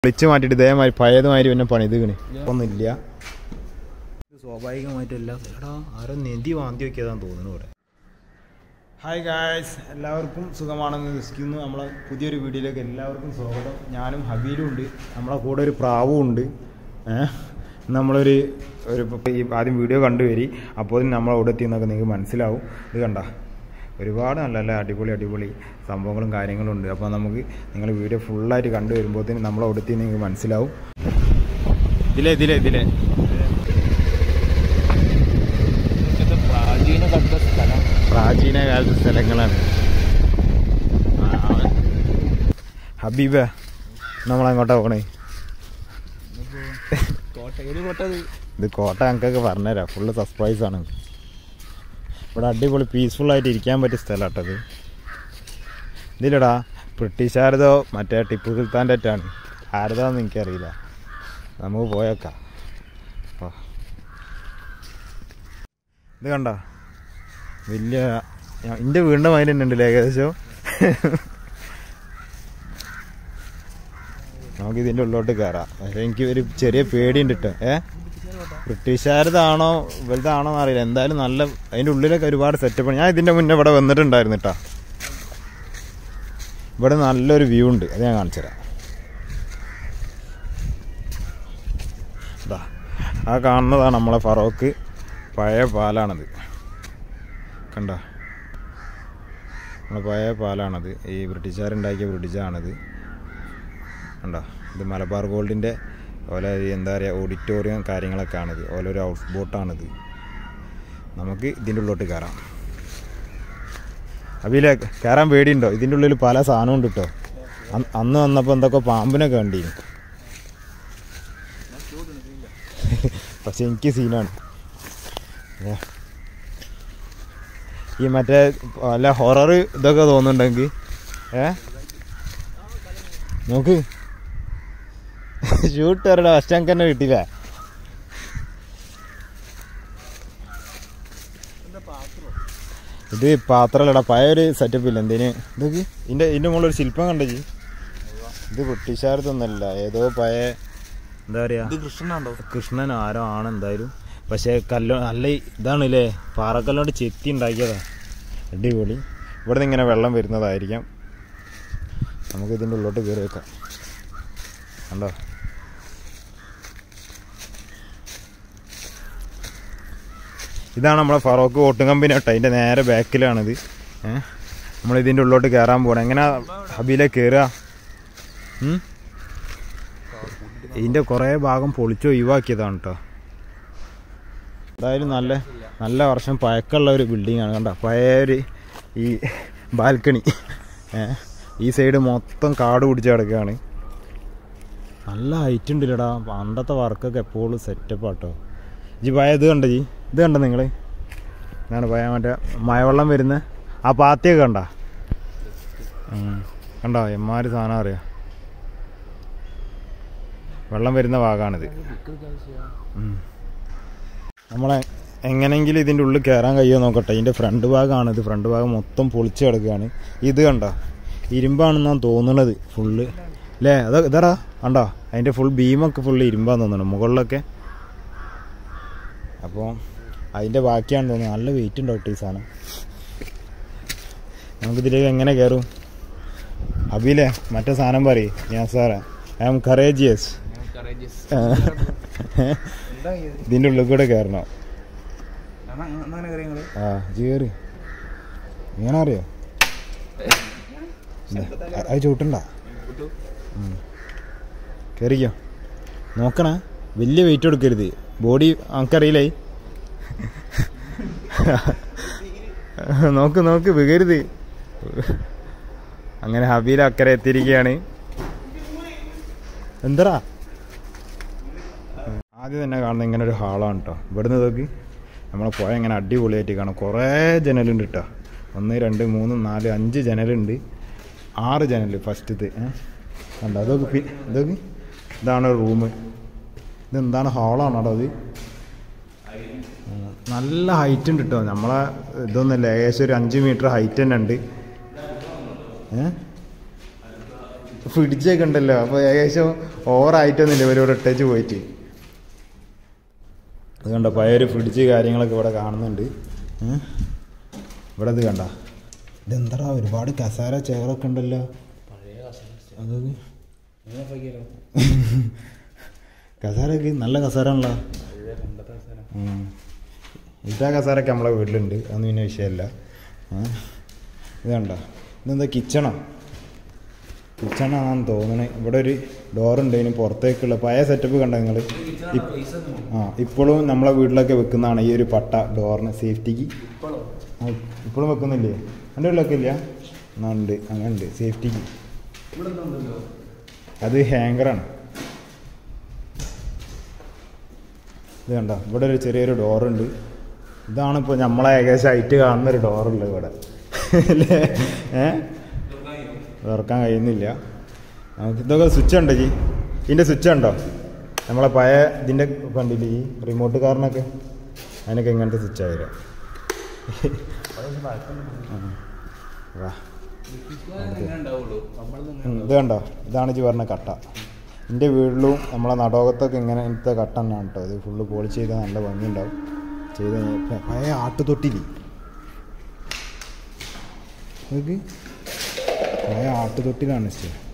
വിളിച്ചു മാറ്റിയിട്ട് ഇതേമാതിരി പഴയതുമാതിരി പിന്നെ പണിതുകണ് ഒന്നുമില്ല. സ്വാഭാവികമായിട്ടല്ല എടാ ആരോ നെന്തി വാന്തി വയ്ക്കാതാന്ന് തോന്നുന്നു ഇവിടെ. ഹായ് ഗായ്സ്, എല്ലാവർക്കും സുഖമാണെന്ന് വിശ്വസിക്കുന്നു. നമ്മളെ പുതിയൊരു വീഡിയോയിലേക്ക് എല്ലാവർക്കും സ്വാഗതം. ഞാനും ഹബീലും ഉണ്ട്, നമ്മളെ കൂടെ ഒരു പ്രാവും ഉണ്ട്. നമ്മളൊരു ആദ്യം വീഡിയോ കണ്ടുവരി, അപ്പോൾ നമ്മൾ അവിടെ എത്തിയെന്നൊക്കെ നിങ്ങൾക്ക് മനസ്സിലാവും. ഇത് കണ്ട ഒരുപാട് നല്ല അടിപൊളി സംഭവങ്ങളും കാര്യങ്ങളും ഉണ്ട്. അപ്പോൾ നമുക്ക് നിങ്ങൾ വീഡിയോ ഫുള്ളായിട്ട് കണ്ടു വരുമ്പോഴത്തേന് നമ്മൾ അവിടെ എത്തി നിങ്ങൾക്ക് മനസ്സിലാവും. ഇതിലെ പ്രാചീന കാലത്തെ സ്ഥലങ്ങളാണ്. ഹബീബ നമ്മളെങ്ങോട്ടാ പോകണേ? ഇത് കോട്ട ഞങ്ങൾക്കൊക്കെ പറഞ്ഞുതരാം, ഫുള്ള് സർപ്രൈസ് ആണ്. ഇവിടെ അടിപൊളി പീസ്ഫുള്ളായിട്ട് ഇരിക്കാൻ പറ്റിയ സ്ഥലമാട്ടത്. ഇതിലടാ ബ്രിട്ടീഷുകാരതോ മറ്റേ ടിപ്പു സുൽത്താൻ്റെ അറ്റാണ്, ആരതാന്ന് എനിക്കറിയില്ല. നമുക്ക് പോയേക്കാം. ഇത് കണ്ട വലിയ എൻ്റെ വീടിൻ്റെ മാതിരി തന്നെ ഉണ്ടല്ലേ ഏകദേശം. നമുക്കിതിൻ്റെ ഉള്ളിലോട്ട് കയറാം. പക്ഷേ എനിക്ക് ഒരു ചെറിയ പേടിയുണ്ട് കേട്ടോ. ബ്രിട്ടീഷുകാരതാണോ വലുതാണോ എന്നറിയില്ല. എന്തായാലും നല്ല അതിൻ്റെ ഉള്ളിലൊക്കെ ഒരുപാട് സെറ്റപ്പാണ്. ഞാൻ ഇതിൻ്റെ മുന്നേ ഇവിടെ വന്നിട്ടുണ്ടായിരുന്നു കേട്ടോ. ഇവിടെ നല്ലൊരു വ്യൂ ഉണ്ട്, അത് ഞാൻ കാണിച്ചു തരാം. ആ കാണുന്നതാണ് നമ്മളെ ഫറോക്ക് പഴയ പാലാണത്. കണ്ട നമ്മളെ പഴയ പാലാണത്. ഈ ബ്രിട്ടീഷുകാരുണ്ടാക്കിയ ബ്രിഡ്ജാണത്. കണ്ടോ, ഇത് മലബാർ ഗോൾഡിൻ്റെ ഓല എന്താ പറയുക ഓഡിറ്റോറിയം കാര്യങ്ങളൊക്കെ ആണിത്. ഓലൊരു ഹൗസ് ബോട്ടാണിത്. നമുക്ക് ഇതിൻ്റെ ഉള്ളിലോട്ട് കയറാം. അവിയിലെ കയറാൻ പേടിയുണ്ടോ? ഇതിൻ്റെ ഉള്ളിൽ പല സാധനവും ഉണ്ട് കേട്ടോ. അന്ന് വന്നപ്പോൾ എന്തൊക്കെ പാമ്പിനൊക്കെ കണ്ടിരുന്നു. പക്ഷെ എനിക്ക് സീനാണ്. ഈ മറ്റേ വല്ല ഹൊറർ ഇതൊക്കെ തോന്നുന്നുണ്ടെങ്കിൽ നോക്ക് ഷൂട്ട് വരടാ. ഫസ്റ്റ് ഞങ്ങൾക്ക് തന്നെ കിട്ടിയില്ല. ഇത് പാത്രമല്ലടാ, പഴയൊരു സെറ്റപ്പ് ഇല്ല എന്തേന്. ഇതൊക്കെ ഇതിൻ്റെ മുകളിലൊരു ശില്പം കണ്ടേ? ഇത് ബ്രിട്ടീഷുകാരത്തൊന്നല്ല, ഏതോ പഴയ എന്താ പറയുക കൃഷ്ണൻ ആരോ ആണ് എന്തായാലും. പക്ഷേ നല്ല ഇതാണല്ലേ, പാറക്കല്ലോണ്ട് ചെത്തി ഉണ്ടാക്കിയതാ. അടിപൊളി. ഇവിടെ നിന്ന് ഇങ്ങനെ വെള്ളം വരുന്നതായിരിക്കാം. നമുക്ക് ഇതിൻ്റെ ഉള്ളിലോട്ട് കയറി വെക്കാം. കണ്ടോ, ഇതാണ് നമ്മളെ ഫറോക്ക് ഓട്ടും കമ്പനി കേട്ടോ. അതിൻ്റെ നേരെ ബാക്കിലാണിത്. നമ്മളിതിൻ്റെ ഉള്ളിലോട്ട് കയറാൻ പോകണം. എങ്ങനെ ഹബീലെ കയറുക? ഇതിൻ്റെ കുറേ ഭാഗം പൊളിച്ച് ഒഴിവാക്കിയതാണ് കേട്ടോ. എന്തായാലും നല്ല വർഷം പഴക്കമുള്ള ഒരു ബിൽഡിങ്ങാണ്. കണ്ടോ, പഴയൊരു ഈ ബാൽക്കണി. ഈ സൈഡ് മൊത്തം കാട് പിടിച്ച് കിടക്കുകയാണ്. നല്ല ഹൈറ്റ് ഉണ്ടല്ലടാ. പണ്ടത്തെ വർക്കൊക്കെ എപ്പോഴും സെറ്റപ്പാട്ടോ. പഴയ ഇത് കണ്ടോ? ഇത് കണ്ടോ നിങ്ങൾ? ഇതാണ് പഴയ മറ്റേ മഴവെള്ളം വരുന്ന ആ പാത്തിയൊക്കെ കണ്ടോ? കണ്ടോ എമ്മാര് സാധനം അറിയാം. വെള്ളം വരുന്ന ഭാഗമാണിത്. നമ്മളെ എങ്ങനെയെങ്കിലും ഇതിൻ്റെ ഉള്ളിൽ കയറാൻ കഴിയുമോ നോക്കട്ടെ. ഇതിൻ്റെ ഫ്രണ്ട് ഭാഗമാണിത്. ഫ്രണ്ട് ഭാഗം മൊത്തം പൊളിച്ച് കിടക്കുകയാണ്. ഇത് കണ്ടോ, ഇരുമ്പാണെന്നാണ് തോന്നുന്നത് ഫുള്ള് അല്ലേ? ഇതാടാ കണ്ടോ, അതിൻ്റെ ഫുൾ ബീമൊക്കെ ഫുള്ള് ഇരുമ്പാന്ന് തോന്നുന്നു മുകളിലൊക്കെ. അപ്പോൾ അതിൻ്റെ ബാക്കിയാണെന്ന് തോന്നുന്നു. നല്ല വെയിറ്റ് ഉണ്ടാവും ഈ സാധനം. നമുക്കിതിലേക്ക് എങ്ങനെ കയറും? അബിയിലെ മറ്റേ സാധനം പറയും. ഞാൻ സാറേ ഐ ആം കറേജിയസ്. ഇതിൻ്റെ ഉള്ളിൽ കൂടെ കയറണോ? ആ കയറി. ഇങ്ങനെ അറിയോ? അത് ചൂട്ടണ്ട, കയറിക്കോ. നോക്കണേ, വലിയ വെയിറ്റ് എടുക്കരുത്. ബോഡി നമുക്കറിയില്ലേ. നോക്ക് വീകരുത്. അങ്ങനെ ഹബീൽ അക്കരെ എത്തിയിരിക്കുകയാണ്. എന്താ ആദ്യം തന്നെ കാണുന്നത് ഇങ്ങനെ ഒരു ഹാളാണ് കേട്ടോ. ഇവിടുന്ന് നോക്കി നമ്മളെ പുഴ ഇങ്ങനെ അടിപൊളിയായിട്ട് കാണാം. കുറേ ജനലുണ്ട് കേട്ടോ. 1 2 3 4 5 ജനലുണ്ട്. 6 ജനൽ ഫസ്റ്റത്തെ കണ്ടോ. ഇതൊക്കെ ഇതാണ് റൂം. ഇതെന്താണ് ഹാളാണോ അത്? നല്ല ഹൈറ്റ് ഉണ്ട് കേട്ടോ. നമ്മളെ ഇതൊന്നുമല്ല, ഏകദേശം ഒരു 5 മീറ്റർ ഹൈറ്റ് തന്നെ ഉണ്ട്. ഫ്രിഡ്ജൊക്കെ ഉണ്ടല്ലോ, അപ്പോൾ ഏകദേശം ഓവറായിട്ടൊന്നുമില്ല ഇവരോട് ഇട്ടേച്ച് പോയിട്ട്. അത് കണ്ടോ പഴയൊരു ഫ്രിഡ്ജ് കാര്യങ്ങളൊക്കെ ഇവിടെ കാണുന്നുണ്ട്. ഇവിടെ ഇത് കണ്ട, ഇതെന്താ ഒരുപാട് കസാര ചെയറൊക്കെ ഉണ്ടല്ലോ. അത് കസാരൊക്കെ നല്ല കസാര ആണല്ലോ. ഇതാ കസാരൊക്കെ നമ്മളെ വീട്ടിലുണ്ട്, അതൊന്നും പിന്നെ വിഷയമല്ല. ഇത് കണ്ടോ, ഇതെന്താ കിച്ചണോ? കിച്ചണാണെന്ന് തോന്നണേ. ഇവിടെ ഒരു ഡോറുണ്ട്, ഇതിന് പുറത്തേക്കുള്ള പഴയ സെറ്റപ്പ് കണ്ടോ നിങ്ങൾ? ഇപ്പോഴും നമ്മളെ വീട്ടിലൊക്കെ വെക്കുന്നതാണ് ഈ ഒരു പട്ട ഡോറിന് സേഫ്റ്റിക്ക്. ഇപ്പോഴും വെക്കുന്നില്ലേ? എൻ്റെ വീട്ടിലൊക്കെ ഇല്ല എന്നാ ഉണ്ട്, അങ്ങനെ ഉണ്ട് സേഫ്റ്റിക്ക്. അത് ഹാങ്കറാണ്. ഇത് കണ്ടോ, ഇവിടെ ഒരു ചെറിയൊരു ഡോറുണ്ട്. ഇതാണിപ്പോൾ നമ്മളെ ഏകദേശം ആയിട്ട് കാണുന്നൊരു ഡോറുള്ളത് ഇവിടെ അല്ലേ. തുറക്കാൻ കഴിയുന്നില്ല നമുക്ക്. ഇതൊക്കെ സ്വിച്ച് ഉണ്ടോ ജി? ഇതിൻ്റെ സ്വിച്ച് ഉണ്ടോ? നമ്മളെ പഴയ ഇതിൻ്റെ കണ്ടില്ലേ ഈ റിമോട്ട് കാറിനൊക്കെ, അതിനൊക്കെ ഇങ്ങനത്തെ സ്വിച്ചാണ് വരിക. ഇത് കണ്ടോ, ഇതാണ് ജി പറഞ്ഞ കട്ട. എൻ്റെ വീട്ടിലും നമ്മളെ നടോകത്തൊക്കെ ഇങ്ങനത്തെ കട്ട തന്നെയാണ് കേട്ടോ. ഇത് ഫുള്ള് പോളിച്ച് ചെയ്താൽ നല്ല ഭംഗിയുണ്ടാവും. ചെയ്ത് പഴയ ആട്ടുതൊട്ടില്, പഴയ ആട്ടുതൊട്ടിലാണ്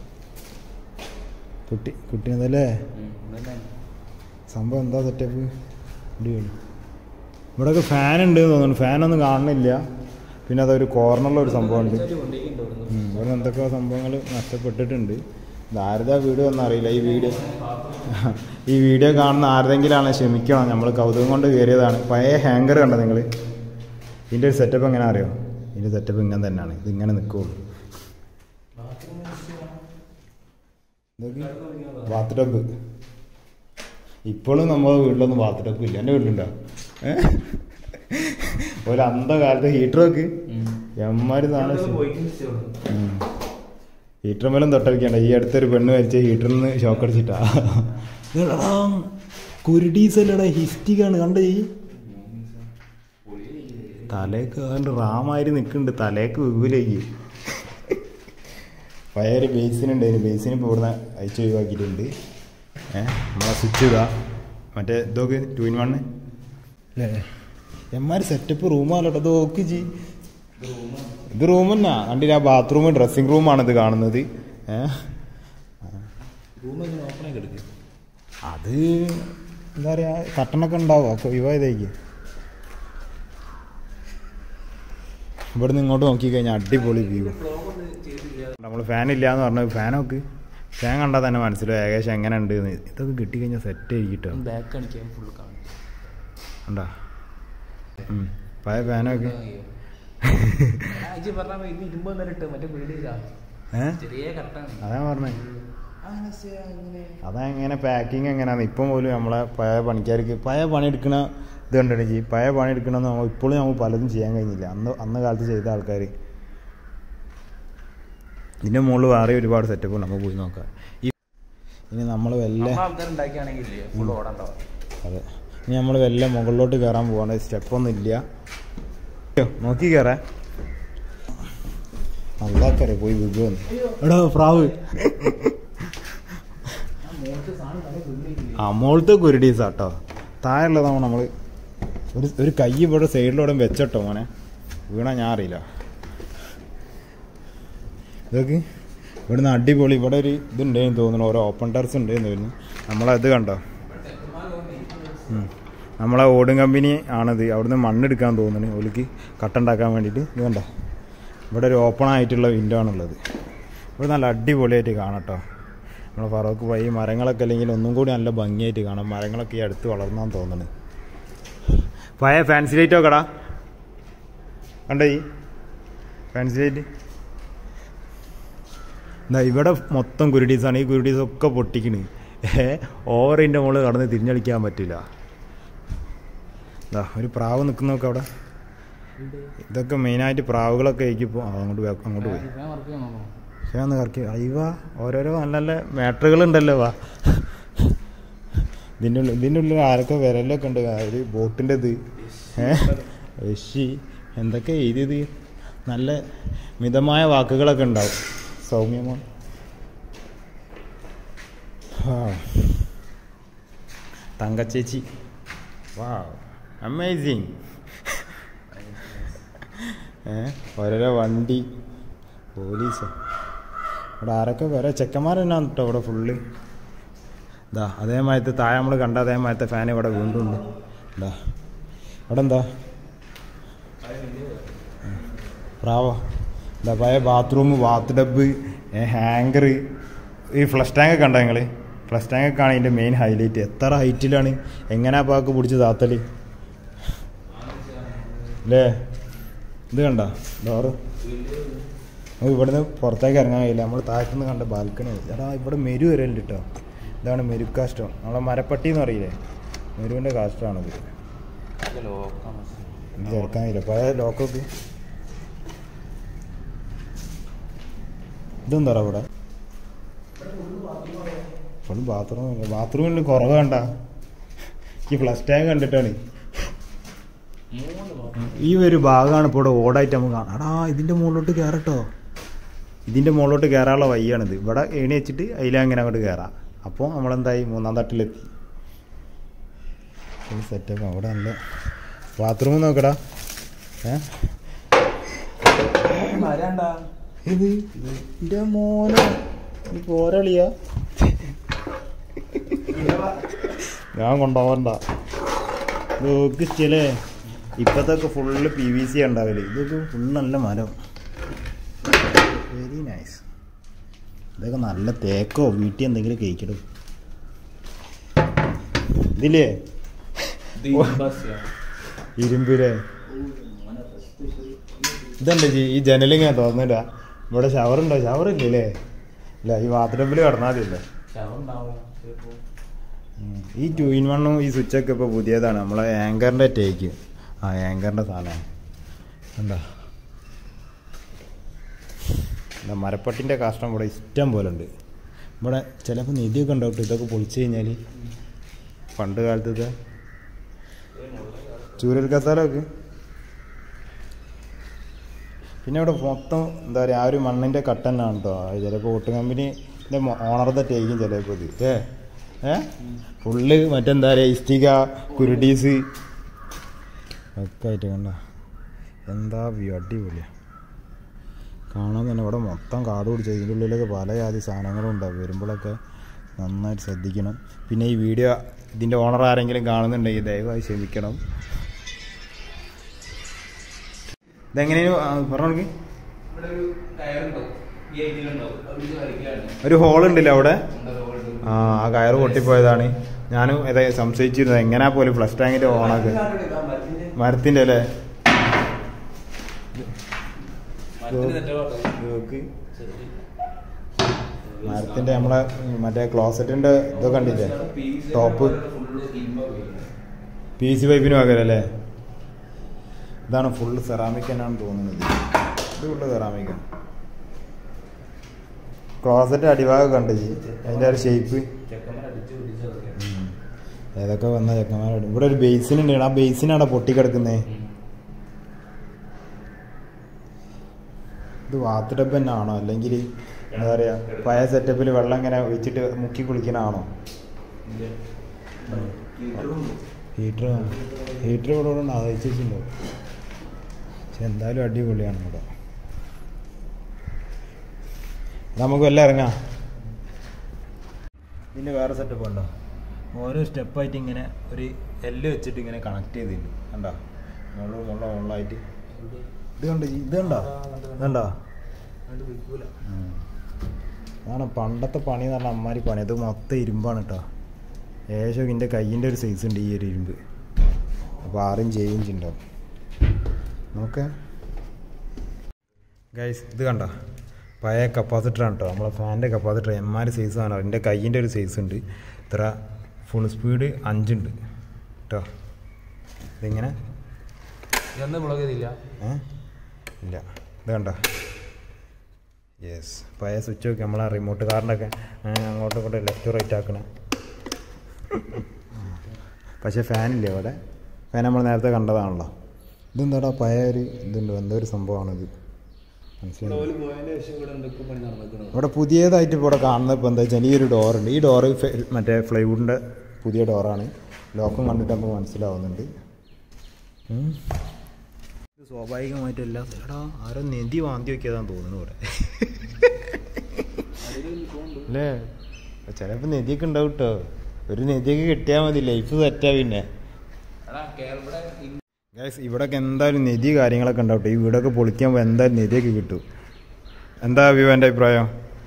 കുട്ടിനതല്ലേ സംഭവം. എന്താ സെറ്റപ്പ്? ഇവിടെയൊക്കെ ഫാൻ ഉണ്ട് തോന്നുന്നു, ഫാനൊന്നും കാണുന്നില്ല. പിന്നെ അതൊരു കോർണറിലൊരു സംഭവമുണ്ട്. ഇവിടെ എന്തൊക്കെയോ സംഭവങ്ങൾ നഷ്ടപ്പെട്ടിട്ടുണ്ട്. ഇതാരതാ വീഡിയോ ഒന്നും അറിയില്ല. ഈ വീഡിയോ കാണുന്ന ആരുടെങ്കിലാണ് ക്ഷമിക്കണം, നമ്മൾ കൗതുകം കൊണ്ട് കയറിയതാണ്. പഴയ ഹാങ്കർ കണ്ടോ നിങ്ങൾ? ഇതിൻ്റെ ഒരു സെറ്റപ്പ് എങ്ങനെ അറിയോ? ഇതിൻ്റെ സെറ്റപ്പ് ഇങ്ങനെ തന്നെയാണ്, ഇതിങ്ങനെ നിൽക്കുള്ളൂ. ബാത്ത് ടബ് ഇപ്പോഴും നമ്മളെ വീട്ടിലൊന്നും ബാത്ത് ടബ് ഇല്ല. എൻ്റെ വീട്ടിലുണ്ടോ? ഒരു അന്ധകാലത്ത് ഹീറ്ററൊക്കെ എമ്മാര് ഹീറ്റർ മേലും തൊട്ടടിക്കണ്ട. ഈ അടുത്തൊരു പെണ്ണ് മരിച്ച ഹീറ്ററിൽ നിന്ന് ഷോക്ക് അടിച്ചിട്ടാ. കുരുടീസല്ലടാ, ഹിസ്റ്റിക്കാണ് കണ്ട. ഈ തലേക്ക് കണ്ട് റാമാതിരി നിൽക്കുന്നുണ്ട്, തലേക്ക് വിപുലേക്ക്. പഴയൊരു ബേസിനുണ്ടായിരുന്നു, ബേസിന് ഇപ്പോൾ ഇവിടുന്ന് അയച്ചു ഒഴിവാക്കിയിട്ടുണ്ട്. നമ്മളെ സ്വിച്ച് ഇതാ, മറ്റേ ഇതൊക്കെ 2-in-1 അല്ലേ. എമ്മാര് സെറ്റപ്പ് റൂമാണല്ലോ. അത് ഓക്കെ ജി, ഇത് റൂം തന്നെ കണ്ടില്ല. ആ ബാത്റൂം ഡ്രസ്സിങ് റൂമാണ് ഇത് കാണുന്നത്. അത് എന്താ പറയാ, കട്ടണൊക്കെ ഉണ്ടാവും, ഒക്കെ ഒഴിവായതായിരിക്കും. ഇവിടുന്ന് ഇങ്ങോട്ട് നോക്കിക്കഴിഞ്ഞാൽ അടിപൊളി വ്യൂ. നമ്മൾ ഫാൻ ഇല്ലയെന്ന് പറഞ്ഞത്, ഫാനൊക്കെ ഫാൻ കണ്ടാൽ തന്നെ മനസ്സിലാവും ഏകദേശം എങ്ങനെ ഉണ്ട്. ഇതൊക്കെ കിട്ടിക്കഴിഞ്ഞാൽ സെറ്റ് ആയിരിക്കട്ടോ. ഉണ്ടാ പഴയ ഫാനൊക്കെ അതാ പറഞ്ഞേ. അതെങ്ങനെ പാക്കിങ് എങ്ങനെയാണ് ഇപ്പം പോലും നമ്മളെ പഴയ പണിക്കാർക്ക് പഴയ പണിയെടുക്കണ ഇത് കണ്ടിട്ട് പഴയ പണിയെടുക്കണമെന്ന് നമ്മൾ ഇപ്പോഴും നമുക്ക് പലതും ചെയ്യാൻ കഴിഞ്ഞില്ല. അന്ന് കാലത്ത് ചെയ്ത ആൾക്കാർ. ഇതിൻ്റെ മുകളിൽ വേറെ ഒരുപാട് സെറ്റപ്പ് നമുക്ക് പോയി നോക്കാം. ഇനി നമ്മൾ വല്ല അതെ, ഇനി നമ്മൾ വല്ല മുകളിലോട്ട് കയറാൻ പോവാണ്. സ്റ്റെപ്പൊന്നും ഇല്ല, നോക്കി കയറാൻ. നല്ലാക്കരെ പോയി വിഗുവന്ന്. എടാ പ്രാവ്, മോളത്തെ കുരുടീസാട്ടോ. താഴെയുള്ളതാണ് നമ്മൾ ഒരു കൈ ഇവിടെ സൈഡിലൂടെ വെച്ചട്ടോ മോനെ, വീണാ ഞാൻ അറിയില്ല. ഇതൊക്കെ ഇവിടുന്ന് അടിപൊളി. ഇവിടെ ഒരു ഇതുണ്ടെന്ന് തോന്നുന്നു, ഓരോ ഓപ്പൺ ടെറസ് ഉണ്ടെന്ന് തോന്നുന്നു. നമ്മളത് കണ്ടോ, നമ്മളെ ഓടും കമ്പനി ആണത്. അവിടുന്ന് മണ്ണെടുക്കാൻ തോന്നുന്നു ഓലിക്ക് കട്ടുണ്ടാക്കാൻ വേണ്ടിയിട്ട്. ഇത് കണ്ടോ, ഇവിടെ ഒരു ഓപ്പൺ ആയിട്ടുള്ള വിൻഡോ ആണുള്ളത്. ഇവിടെ നല്ല അടിപൊളിയായിട്ട് കാണാം കേട്ടോ. നമ്മളെ ഫറോക്ക് പോയി ഈ മരങ്ങളൊക്കെ അല്ലെങ്കിൽ ഒന്നും കൂടി നല്ല ഭംഗിയായിട്ട് കാണാം. മരങ്ങളൊക്കെ ഈ അടുത്ത് വളർന്നാന്ന് തോന്നുന്നു. പഴയ ഫാൻസി ലൈറ്റ് നോക്കടാ, കണ്ടോ ഈ ഫാൻസി ലൈറ്റ്. എന്താ ഇവിടെ മൊത്തം കുരുടീസാണ്. ഈ കുരുടീസൊക്കെ പൊട്ടിക്കണ്. ഓവറിൻ്റെ മുകളിൽ കടന്ന് തിരിഞ്ഞടിക്കാൻ പറ്റില്ല. എന്താ ഒരു പ്രാവ് നിൽക്കുന്നൊക്കെ അവിടെ. ഇതൊക്കെ മെയിനായിട്ട് പ്രാവുകളൊക്കെ ആയിരിക്കും. അങ്ങോട്ട് പോയി പക്ഷേ ഒന്ന് കറക്കി അയ്യവാ. ഓരോരോ നല്ല നല്ല മാറ്ററുകളുണ്ടല്ലോ. വാ, ഇതിൻ്റെ ഉള്ളിൽ ആരൊക്കെ വിരലൊക്കെ ഉണ്ട്. ഒരു ബോട്ടിൻ്റെ ഇത് എന്തൊക്കെ എഴുതിയത്. നല്ല മിതമായ വാക്കുകളൊക്കെ ഉണ്ടാവും. സൗമ്യമാണ്. തങ്കച്ചേച്ചി വാ അമേസിങ്. ഓരോരോ വണ്ടി പോലീസ് ഇവിടെ ആരൊക്കെ വേറെ ചെക്കന്മാർ തന്നെയാണ് കേട്ടോ ഇവിടെ ഫുള്ള്. ഇതാ അതേമാതിരത്തെ താഴെ നമ്മൾ കണ്ട അതേമാതിരത്തെ ഫാൻ ഇവിടെ വീണ്ടും ഉണ്ട്. എന്താ ഇവിടെ എന്താ പ്രാവോ എന്താ പഴയ ബാത്റൂം, ബാത്ത് ടബ്, ഹാങ്കർ, ഈ ഫ്ലഷ് ടാങ്കൊക്കെ കണ്ടോ നിങ്ങൾ? ഫ്ലഷ് ടാങ്കൊക്കെ ആണ് ഇതിൻ്റെ മെയിൻ ഹൈലൈറ്റ്. എത്ര ഹൈറ്റിലാണ്, എങ്ങനെയാ പാക്ക് പിടിച്ച് താത്തല് അല്ലേ? ഇത് കണ്ട ഡോറ്, നമുക്ക് ഇവിടുന്ന് പുറത്തേക്ക് ഇറങ്ങാൻ കഴിയില്ല. നമ്മൾ താഴത്തുനിന്ന് കണ്ട ബാൽക്കണി. എടാ ഇവിടെ മെരു വരലുണ്ട് കേട്ടോ. ഇതാണ് മെരു കാഷ്ടം. നമ്മളെ മരപ്പട്ടി എന്ന് പറയില്ലേ, മെരുവിൻ്റെ കാഷ്ടമാണത്. ഇത് ചേർക്കാൻ കഴിയില്ല പഴയ ലോക്കൊക്കെ. ഇതെന്താ ഇവിടെ ഫുൾ ബാത്റൂമിൽ കുറവ് കണ്ട. ഈ ഫ്ലഷ് ടാങ്ക് കണ്ടിട്ടാണ് ഈ ഒരു ഭാഗമാണ് ഇപ്പോൾ ഇവിടെ ഓടായിട്ട് നമുക്ക് കാണാം. എടാ ഇതിൻ്റെ മുകളിലോട്ട് കയറട്ടോ, ഇതിൻ്റെ മുകളിലോട്ട് കയറാനുള്ള വഴിയാണിത്. ഇവിടെ ഏണി വെച്ചിട്ട് അതിലങ്ങനെ അങ്ങോട്ട് കയറാം. അപ്പോൾ നമ്മളെന്തായി 3-ാം തട്ടിലെത്തി. സെറ്റപ്പ്. അവിടെ നല്ല ബാത്റൂം നോക്കടാ. ഇത് എൻ്റെ മോനെ പോരളിയാ, ഞാൻ കൊണ്ടുപോകണ്ട. ഇതൊക്കെ ഇഷ്ടല്ലേ? ഇപ്പത്തൊക്കെ ഫുള്ള് PVC ഉണ്ടാവില്ലേ, ഇതൊക്കെ ഫുള്ള് നല്ല മരം. Very nice. ഇതൊക്കെ നല്ല തേക്കോ വീട്ടിൽ എന്തെങ്കിലും കഴിക്കടും. ഇതില്ലേ ഇരുമ്പില്ലേ? ഇതെന്താ ഈ ജനലിങ്ങനെ തുറന്നില്ല. ഇവിടെ ഷവറുണ്ടോ? ഷവറില്ലേ? ഇല്ല, ഈ ബാത്റൂമിൽ കിടന്നാൽ മതിയല്ലേ. ഈ 2-in-1 ഈ സ്വിച്ചൊക്കെ ഇപ്പോൾ പുതിയതാണ്. നമ്മളെ ആങ്കറിൻ്റെ ടേക്ക്. ആങ്കറിൻ്റെ സാധനമാണ്. എന്താ മരപ്പട്ടിൻ്റെ കാഷ്ടം ഇവിടെ ഇഷ്ടം പോലെ ഉണ്ട്. ഇവിടെ ചിലപ്പോൾ നിധിയൊക്കെ ഉണ്ടാവും ഇതൊക്കെ പൊളിച്ചു കഴിഞ്ഞാൽ. പണ്ട് കാലത്തത്തെ ചൂരൽ കസാലൊക്കെ. പിന്നെ ഇവിടെ മൊത്തം എന്താ പറയുക, ആ ഒരു മണ്ണിൻ്റെ കട്ട തന്നെയാണ് കേട്ടോ. ചിലപ്പോൾ ഓട്ട് കമ്പനിൻ്റെ ഓണറത്തെ ടേക്കും ചിലപ്പോൾ ഇത് ഫുള്ള് മറ്റെന്താ പറയുക, ഇഷ്ടിക, കുരുടീസ് ഒക്കെ ആയിട്ട് കണ്ട. എന്താ വ്യൂ, അടിപൊളിയാണ് കാണാൻ തന്നെ. ഇവിടെ മൊത്തം കാട് പിടിച്ച ഇതിൻ്റെ ഉള്ളിലൊക്കെ പല ജാതി സാധനങ്ങളും ഉണ്ടാവും. വരുമ്പോഴൊക്കെ നന്നായിട്ട് ശ്രദ്ധിക്കണം. പിന്നെ ഈ വീഡിയോ ഇതിൻ്റെ ഓണർ ആരെങ്കിലും കാണുന്നുണ്ടെങ്കിൽ ദയവായി ക്ഷമിക്കണം. ഇതെങ്ങനെയാണ് പറഞ്ഞു? ഒരു ഹോളുണ്ടല്ലോ അവിടെ. ആ കയറ് പൊട്ടിപ്പോയതാണ്. ഞാനും സംശയിച്ചിരുന്നത് എങ്ങനെയാ പോലും ഫ്ലഷ് ടാങ്കിൻ്റെ ഓണാക്ക്. മരത്തിൻ്റെ അല്ലേ? മരത്തിൻ്റെ നമ്മളെ മറ്റേ ക്ലോസറ്റിൻ്റെ ഇതൊക്കെ കണ്ടില്ലേ, ടോപ്പ് PVC പൈപ്പിന് പകരല്ലേ? ഇതാണ് ഫുള്ള് സെറാമിക് തന്നെയാണ് തോന്നുന്നത്. ഇത് ഫുള്ള് സെറാമിക്കാണ്. ക്ലോസറ്റ് അടിഭാഗം കണ്ടു അതിൻ്റെ ഒരു ഷേപ്പ്. ഏതൊക്കെ വന്ന ചെക്കന്മാരാണ്. ഇവിടെ ഒരു ബേസിനുണ്ട്. ആ ബേസിനാണ് പൊട്ടിക്കിടക്കുന്നത്. ഇത് ബാത്ത് ടബ് തന്നെ ആണോ, അല്ലെങ്കിൽ എന്താ പറയുക പഴയ സെറ്റപ്പിൽ വെള്ളം ഇങ്ങനെ ഒഴിച്ചിട്ട് മുക്കി കുളിക്കണാണോ? ഹീറ്റർ ഇവിടെ ഉണ്ട്, ആവശ്യമുണ്ടോ? പക്ഷെ എന്തായാലും അടിപൊളിയാണ് ഇവിടെ. നമുക്ക് എല്ലാം ഇറങ്ങാം. ഇതിൻ്റെ വേറെ സെറ്റപ്പ് ഉണ്ടോ? ഓരോ സ്റ്റെപ്പായിട്ട് ഇങ്ങനെ ഒരു എല്ല് വെച്ചിട്ട് ഇങ്ങനെ കണക്ട് ചെയ്തിട്ടുണ്ട്. കണ്ടോ? മുള്ളായിട്ട് ഇത് കണ്ടോ? അതാണ് പണ്ടത്തെ പണി എന്ന് പറഞ്ഞാൽ അമ്മാരി പണി. അത് മൊത്തം ഇരുമ്പാണ് കേട്ടോ. ഏകദേശം ഇതിൻ്റെ കയ്യിൻ്റെ ഒരു സൈസ് ഉണ്ട് ഈ ഒരു ഇരുമ്പ്. അപ്പോൾ 6 ഇഞ്ച് ഉണ്ടാവും. നോക്കേ ഗൈസ്, ഇത് കണ്ടോ? പഴയ കപ്പാസിറ്ററാണ് കേട്ടോ. നമ്മളെ ഫാനിൻ്റെ കപ്പാസിറ്റർ എമ്മാരി സൈസ് ആണ്. അതിൻ്റെ കയ്യിൻ്റെ ഒരു സൈസ് ഉണ്ട്. ഇത്ര ഫുൾ സ്പീഡ് 5 ഉണ്ട് കേട്ടോ. ഇതിങ്ങനെ ഇല്ല. ഇത് കണ്ടോ? യെസ്, പഴയ സ്വിച്ച് നോക്കി നമ്മളെ റിമോട്ട് കാറിൻ്റെയൊക്കെ അങ്ങോട്ടും ഇങ്ങോട്ടും ലെഫ്റ്റ് റൈറ്റ് ആക്കണേ. പക്ഷേ ഫാനില്ലേ അവിടെ? ഫാൻ നമ്മൾ നേരത്തെ കണ്ടതാണല്ലോ. ഇതെന്താടാ പഴയ ഒരു ഇതുണ്ട്, എന്തോ ഒരു സംഭവമാണിത്. ഇവിടെ പുതിയതായിട്ട് ഇവിടെ കാണുന്നത് ഇപ്പോൾ എന്താ വെച്ചാൽ ഈ ഒരു ഡോറുണ്ട്. ഈ ഡോറ് മറ്റേ ഫ്ലൈവുഡിൻ്റെ പുതിയ ഡോറാണ്. ലോക്കം കണ്ടിട്ട് നമുക്ക് മനസ്സിലാവുന്നുണ്ട്. സ്വാഭാവികമായിട്ടല്ല എടാ ആരോ നെന്തി വാന്തി വയ്ക്കാതാന്ന് തോന്നുന്നു ഇവിടെ അല്ലേ. ചിലപ്പോൾ നെതിയൊക്കെ ഉണ്ടാവും കേട്ടോ. ഒരു നെതിയൊക്കെ കിട്ടിയാൽ മതി, ലൈഫ് സെറ്റാ. പിന്നെ ഗൈസ് ഇവിടെയൊക്കെ എന്തായാലും നെതി കാര്യങ്ങളൊക്കെ ഉണ്ടാവും. ഈ വീടൊക്കെ പൊളിക്കാൻ പോകുമ്പോൾ എന്തായാലും നെതിയൊക്കെ കിട്ടും. എന്താ അഭിവാൻ്റെ അഭിപ്രായം?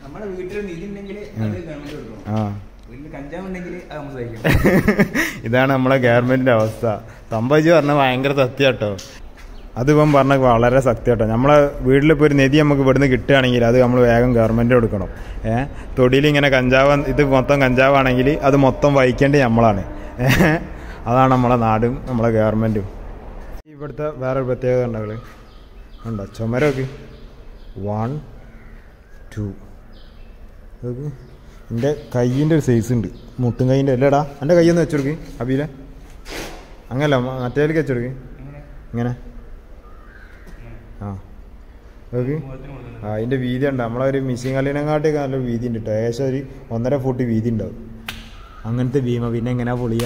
ഇതാണ് നമ്മളെ ഗവൺമെന്റിന്റെ അവസ്ഥ. സംഭവിച്ച് പറഞ്ഞാൽ ഭയങ്കര സത്യം കേട്ടോ. അതിപ്പം പറഞ്ഞാൽ വളരെ സത്യം കേട്ടോ. നമ്മളെ വീട്ടിലിപ്പോൾ ഒരു നെതി നമുക്ക് ഇവിടുന്ന് കിട്ടുകയാണെങ്കിൽ അത് നമ്മൾ വേഗം ഗവൺമെന്റ് കൊടുക്കണം. തൊടിയിൽ ഇങ്ങനെ കഞ്ചാവ്, ഇത് മൊത്തം കഞ്ചാവാണെങ്കിൽ അത് മൊത്തം വഹിക്കേണ്ടത് നമ്മളാണ്. അതാണ് നമ്മളെ നാടും നമ്മളെ ഗവൺമെന്റും. ഇവിടുത്തെ വേറൊരു പ്രത്യേകത ഉണ്ടോ ഉണ്ടോ? ചുമരൊക്കെ 1 2 എൻ്റെ കയ്യിൻ്റെ ഒരു സൈസ് ഉണ്ട്. മുട്ടും കൈയിൻ്റെ അല്ലേടാ. എൻ്റെ കയ്യൊന്ന് വെച്ചെടുക്ക് അബീലെ. അങ്ങനല്ല മറ്റേലേക്ക് വെച്ചെടുക്ക്. ഇങ്ങനെ ഓക്കെ. അതിൻ്റെ വീതി ഉണ്ട്. നമ്മളൊരു മിസ്സിങ് കല്ലിനെക്കാട്ടിയൊക്കെ നല്ല വീതി ഉണ്ട് കേട്ടോ. ഏകദേശം ഒരു 1.5 ഫുട്ട് വീതി ഉണ്ടാവും. അങ്ങനത്തെ ഭീമ. പിന്നെ എങ്ങനെയാ പൊളിയ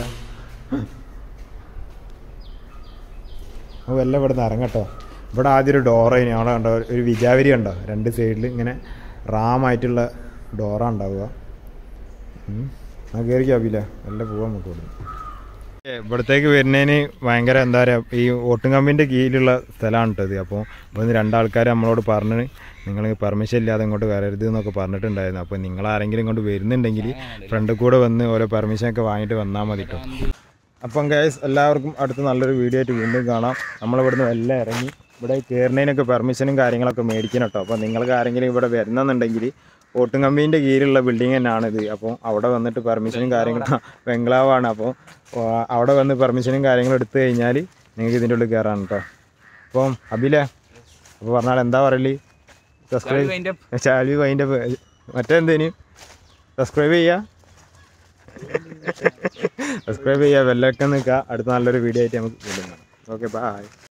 എല്ലാം ഇവിടെ നിന്ന് ഇറങ്ങട്ടോ. ഇവിടെ ആദ്യം ഒരു ഡോറേന് അവിടെ കണ്ടോ, ഒരു വിജാവരി ഉണ്ടോ 2 സൈഡിൽ ഇങ്ങനെ റാമായിട്ടുള്ള ഡോറാണ് ഉണ്ടാവുക. കയറിക്കാവില്ല എല്ലാം പോവാൻ നമുക്ക് ഇവിടെ. ഇവിടത്തേക്ക് വരുന്നതിന് ഭയങ്കര എന്താ പറയുക, ഈ വോട്ടും കമ്പിൻ്റെ കീഴിലുള്ള സ്ഥലമാണ് കേട്ടത്. അപ്പോൾ ഇവിടുന്ന് 2 ആൾക്കാർ നമ്മളോട് പറഞ്ഞ് നിങ്ങൾ പെർമിഷൻ ഇല്ലാതെ ഇങ്ങോട്ട് വരരുത് എന്നൊക്കെ പറഞ്ഞിട്ടുണ്ടായിരുന്നു. അപ്പോൾ നിങ്ങൾ ആരെങ്കിലും ഇങ്ങോട്ട് വരുന്നുണ്ടെങ്കിൽ ഫ്രണ്ടിൽ കൂടെ വന്ന് ഓരോ പെർമിഷനൊക്കെ വാങ്ങിയിട്ട് വന്നാൽ മതി കേട്ടോ. അപ്പം ഗൈസ് എല്ലാവർക്കും അടുത്ത നല്ലൊരു വീഡിയോ ആയിട്ട് വീണ്ടും കാണാം. നമ്മളിവിടുന്ന് എല്ലാം ഇറങ്ങി ഇവിടെ കയറുന്നതിനൊക്കെ പെർമിഷനും കാര്യങ്ങളൊക്കെ മേടിക്കണം കേട്ടോ. അപ്പോൾ നിങ്ങൾക്ക് ആരെങ്കിലും ഇവിടെ വരുന്നുണ്ടെങ്കിൽ വോട്ടും കമ്പീൻ്റെ കീഴിലുള്ള ബിൽഡിങ് തന്നെയാണിത്. അപ്പോൾ അവിടെ വന്നിട്ട് പെർമിഷനും കാര്യങ്ങളും ബംഗ്ലാവാണ്. അപ്പോൾ അവിടെ വന്ന് പെർമിഷനും കാര്യങ്ങളും എടുത്തു കഴിഞ്ഞാൽ നിങ്ങൾക്ക് ഇതിൻ്റെ ഉള്ളിൽ കയറാണ് കേട്ടോ. അപ്പം അബിലെ അപ്പോൾ പറഞ്ഞാൽ എന്താ പറയല്? ചാലി അതിൻ്റെ മറ്റെന്തേന് സബ്സ്ക്രൈബ് ചെയ്യുക, ബെല്ലൊക്കെ നിൽക്കുക. അടുത്ത നല്ലൊരു വീഡിയോ ആയിട്ട് നമുക്ക് വീണ്ടും കാണാം. Okay by.